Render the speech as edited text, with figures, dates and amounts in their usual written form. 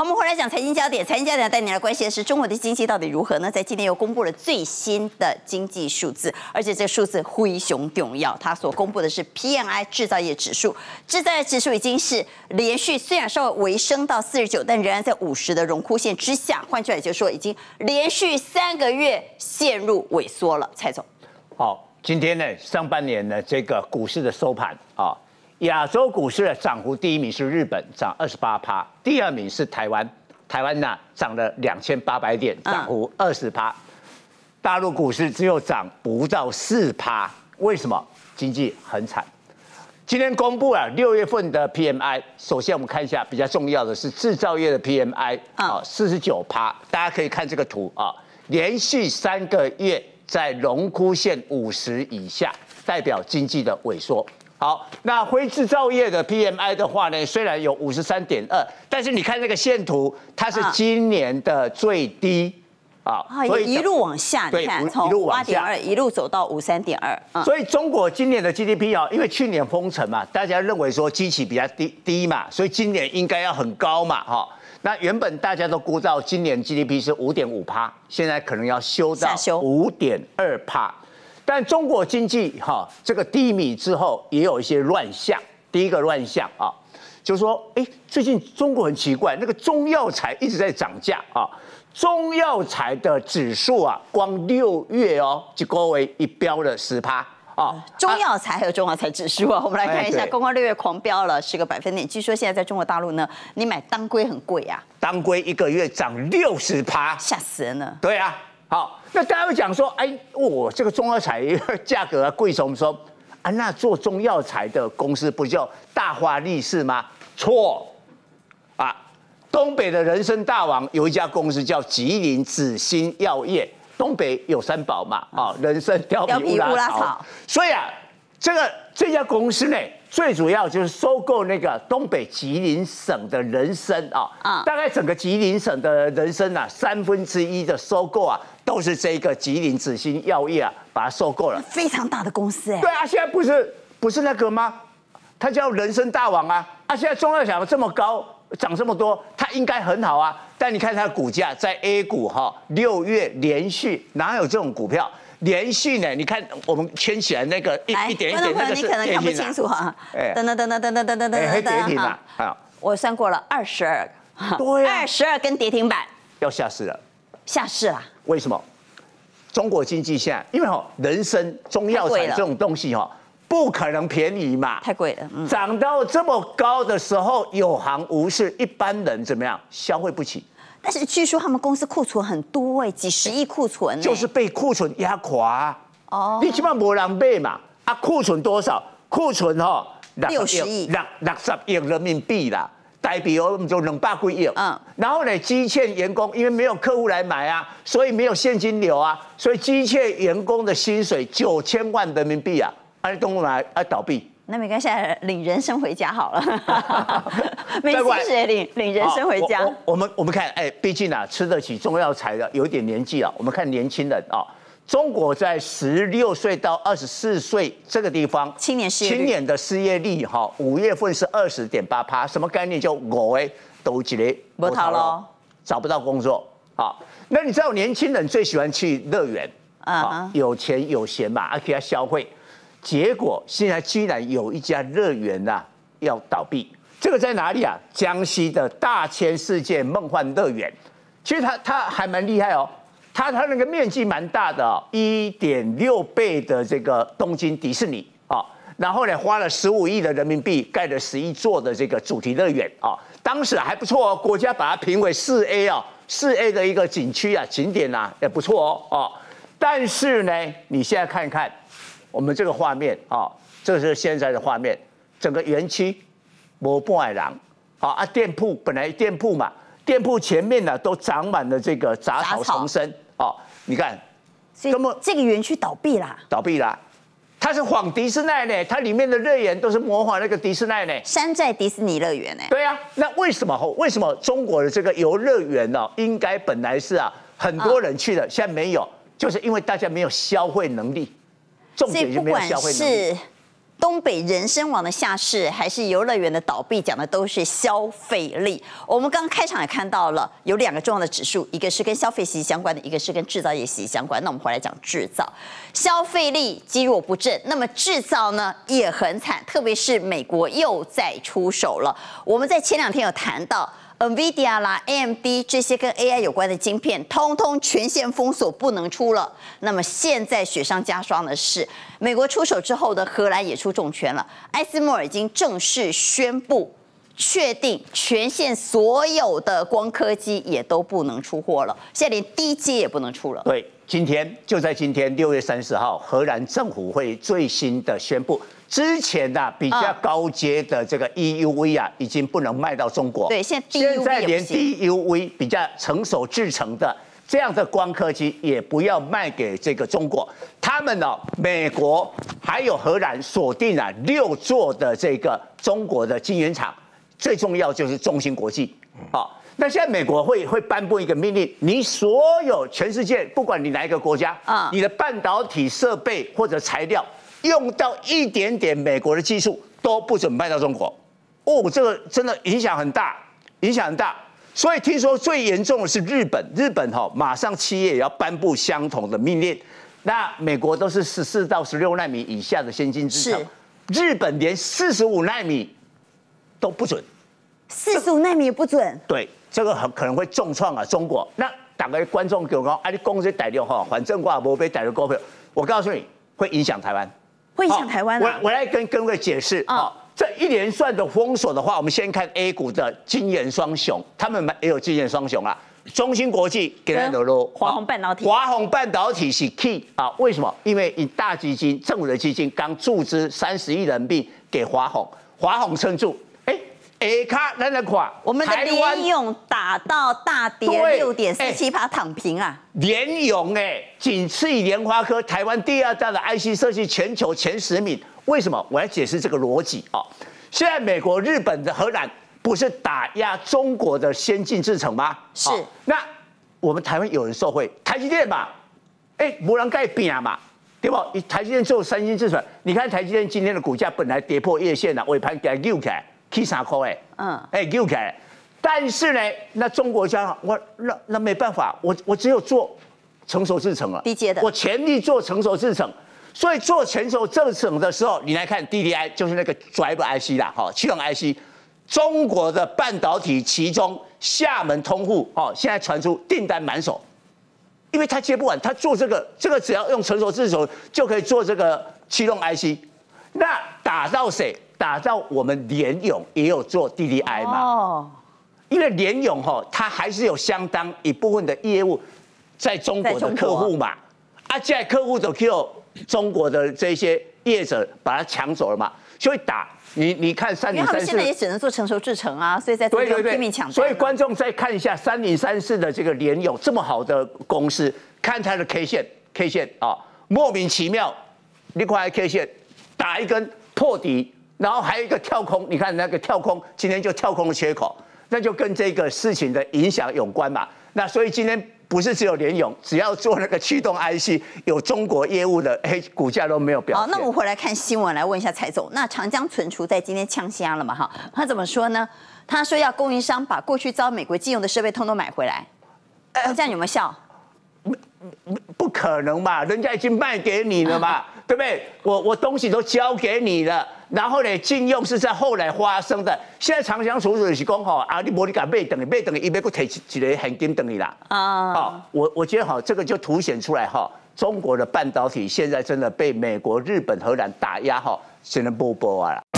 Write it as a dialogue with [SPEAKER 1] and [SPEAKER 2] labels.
[SPEAKER 1] 我们回来讲财经焦点。财经焦点带你来关心的是中国的经济到底如何呢？在今天又公布了最新的经济数字，而且这个数字非常重要。它所公布的是 PMI 制造业指数，制造业指数已经是连续虽然稍微微升到49，但仍然在50的荣枯线之下。换句话也就是说，已经连续3个月陷入萎缩了。蔡总，
[SPEAKER 2] 好，今天呢上半年呢这个股市的收盘啊。亚洲股市的涨幅，第一名是日本，涨28%；第二名是台湾，台湾呢涨了2800点，涨幅20%。大陆股市只有涨不到4%，为什么？经济很惨。今天公布了6月份的 PMI， 首先我们看一下比较重要的是制造业的 PMI 啊，49%，大家可以看这个图啊，连续3个月在荣枯线50以下，代表经济的萎缩。好，那非制造业的 PMI 的话呢，虽然有53.2，但是你看这个线图，它是今年的最低
[SPEAKER 1] 所以一路往下，你看从8.2一路走到53.2。
[SPEAKER 2] 所以中国今年的 GDP 因为去年封城嘛，大家认为说基期比较低嘛，所以今年应该要很高嘛，那原本大家都估到今年 GDP 是5.5%，现在可能要修到5.2%。但中国经济这个低迷之后，也有一些乱象。第一个乱象就是说，最近中国很奇怪，那个中药材一直在涨价中药材的指数光6月就高为一飙了10%
[SPEAKER 1] 中药材还有中药材指数我们来看一下，刚刚6月狂飙了10个百分点。据说现在在中国大陆呢，你买当归很贵啊，
[SPEAKER 2] 当归1个月涨60%，
[SPEAKER 1] 吓死人了。
[SPEAKER 2] 对啊。好，那大家会讲说，这个中药材价格贵什么时候那做中药材的公司不叫大发利市吗？错东北的人参大王有一家公司叫吉林紫心药业，东北有3宝嘛，人参、貂皮、乌拉草，所以这家公司呢，最主要就是收购那个东北吉林省的人参大概整个吉林省的人参1/3的收购都是这个吉林紫心药业把它收购了，
[SPEAKER 1] 非常大的公司
[SPEAKER 2] 对现在不是那个吗？它叫人参大王现在中药材这么高，涨这么多，它应该很好但你看它的股价在 A 股6月连续哪有这种股票？连续呢？你看我们圈起来那个一点一点那个是
[SPEAKER 1] 你可能看不清楚
[SPEAKER 2] 黑跌停
[SPEAKER 1] 我算过了22个，
[SPEAKER 2] 对
[SPEAKER 1] 22根跌停板，
[SPEAKER 2] 要下市了，
[SPEAKER 1] 下市啦？
[SPEAKER 2] 为什么？中国经济现在因为人参中药材这种东西不可能便宜嘛，
[SPEAKER 1] 太贵了，
[SPEAKER 2] 涨到这么高的时候有行无市，一般人怎么样消费不起？
[SPEAKER 1] 但是据说他们公司库存很多几十亿库存
[SPEAKER 2] 就是被库存压垮你起码没人买嘛库存多少？库存
[SPEAKER 1] 60亿
[SPEAKER 2] ，60亿人民币啦，代表我们就200几亿。然后呢，积欠员工，因为没有客户来买所以没有现金流所以积欠员工的薪水9000万人民币动物来倒闭。
[SPEAKER 1] 那没关系，领人参回家好了。没薪水领人参回家。
[SPEAKER 2] 我们看，毕竟吃得起中药材的有一点年纪了。我们看年轻人中国在16岁到24岁这个地方，青年的失业率5月份是20.8%，什么概念？就我都一个
[SPEAKER 1] 没头咯，
[SPEAKER 2] 找不到工作那你知道年轻人最喜欢去乐园有钱有闲嘛，可以消费。结果现在居然有一家乐园要倒闭，这个在哪里江西的大千世界梦幻乐园，其实它还蛮厉害它那个面积蛮大的1.6倍的这个东京迪士尼然后呢花了15亿的人民币盖了11座的这个主题乐园当时还不错国家把它评为4A 的一个景区景点也不错但是呢，你现在看看。我们这个画面这是现在的画面，整个园区没半个人店铺本来店铺嘛，店铺前面都长满了这个杂草丛生你看，
[SPEAKER 1] 根本这个园区倒闭啦，
[SPEAKER 2] 它是仿迪士尼呢，它里面的乐园都是模仿那个迪士尼呢，
[SPEAKER 1] 山寨迪士尼乐园呢。
[SPEAKER 2] 对那为什么中国的这个游乐园应该本来是很多人去的，现在没有，就是因为大家没有消费能力。重点就没有消费能力。
[SPEAKER 1] 东北人参王的下市，还是游乐园的倒闭，讲的都是消费力。我们刚开场也看到了，有2个重要的指数，一个是跟消费息息相关的，一个是跟制造业息息相关。那我们回来讲制造，消费力积弱不振，那么制造呢也很惨，特别是美国又在出手了。我们在前2天有谈到。NVIDIA 啦、AMD 这些跟 AI 有关的晶片，通通全线封锁，不能出了。那么现在雪上加霜的是，美国出手之后的荷兰也出重拳了。艾斯摩尔已经正式宣布，确定全线所有的光刻机也都不能出货了，现在连低阶也不能出了。
[SPEAKER 2] 对，今天就在今天6月30号，荷兰政府会最新的宣布。之前比较高阶的这个 EUV 已经不能卖到中国。
[SPEAKER 1] 对，现
[SPEAKER 2] 在连 DUV 比较成熟制成的这样的光刻机也不要卖给这个中国。他们美国还有荷兰锁定6座的这个中国的晶圆厂，最重要就是中芯国际。好，那现在美国会颁布一个命令，你所有全世界不管你哪一个国家，你的半导体设备或者材料。用到一点点美国的技术都不准卖到中国，这个真的影响很大，影响很大。所以听说最严重的是日本，马上7月也要颁布相同的命令。那美国都是14到16奈米以下的先进制程，日本连45奈米都不准
[SPEAKER 1] ，45奈米也不准。
[SPEAKER 2] 对，这个很可能会重创中国。那大概观众给我讲，你公司逮掉反正我也没被逮到股票，我告诉你会影响台湾。
[SPEAKER 1] 会影响台湾
[SPEAKER 2] 我来跟各位解释这一连串的封锁的话，我们先看 A 股的晶圆双雄，他们也有晶圆双雄中芯国际给它落
[SPEAKER 1] 华虹半导体，
[SPEAKER 2] 华虹半导体是 key 为什么？因为大基金政府的基金刚注资30亿人民币给华虹，华虹撑住。
[SPEAKER 1] 我们的联咏打到大跌6.47%躺平
[SPEAKER 2] 联咏仅次于联发科，台湾第2大的 IC 设计全球前10名。为什么？我来解释这个逻辑现在美国、日本的荷兰不是打压中国的先进制程吗？
[SPEAKER 1] 是。
[SPEAKER 2] 那我们台湾有人受惠，台积电嘛，没人盖饼嘛，对不？台积电做3星制程，你看台积电今天的股价本来跌破月线尾盘给它溜起来。起3块溜起来，但是呢，那中国讲那没办法，我只有做成熟制程了，
[SPEAKER 1] 低阶的，
[SPEAKER 2] 我全力做成熟制程，所以做成熟制程的时候，你来看 DDI 就是那个 Drive IC 啦，驱动 IC， 中国的半导体其中厦门通户现在传出订单满手，因为他接不完，他做这个只要用成熟制程就可以做这个驱动 IC， 那打到谁？打到我们联咏也有做 DDI 嘛？因为联咏它还是有相当一部分的业务在中国的客户嘛，现在客户都 Q 中国的这些业者把它抢走了嘛，所以打你看3034，因为
[SPEAKER 1] 他们现在也只能做成熟制程所以在中间拼命抢。
[SPEAKER 2] 所以观众再看一下3034的这个联咏这么好的公司，看它的 K 线莫名其妙，你看 K 线打一根破底。然后还有一个跳空，你看那个跳空，今天就跳空的缺口，那就跟这个事情的影响有关嘛。那所以今天不是只有联咏，只要做那个驱动 IC 有中国业务的，股价都没有表现。
[SPEAKER 1] 好，那我们回来看新闻，来问一下蔡总，那长江存储在今天呛瞎了嘛？他怎么说呢？他说要供应商把过去遭美国禁用的设备通通买回来，这样有没有效？
[SPEAKER 2] 不可能嘛，人家已经卖给你了嘛，对不对？我东西都交给你了，然后呢，禁用是在后来发生的。现在长江存储就是讲你无你敢买等于，伊要搁提一个现金等于啦。我觉得这个就凸显出来中国的半导体现在真的被美国、日本、荷兰打压真的波波啊啦。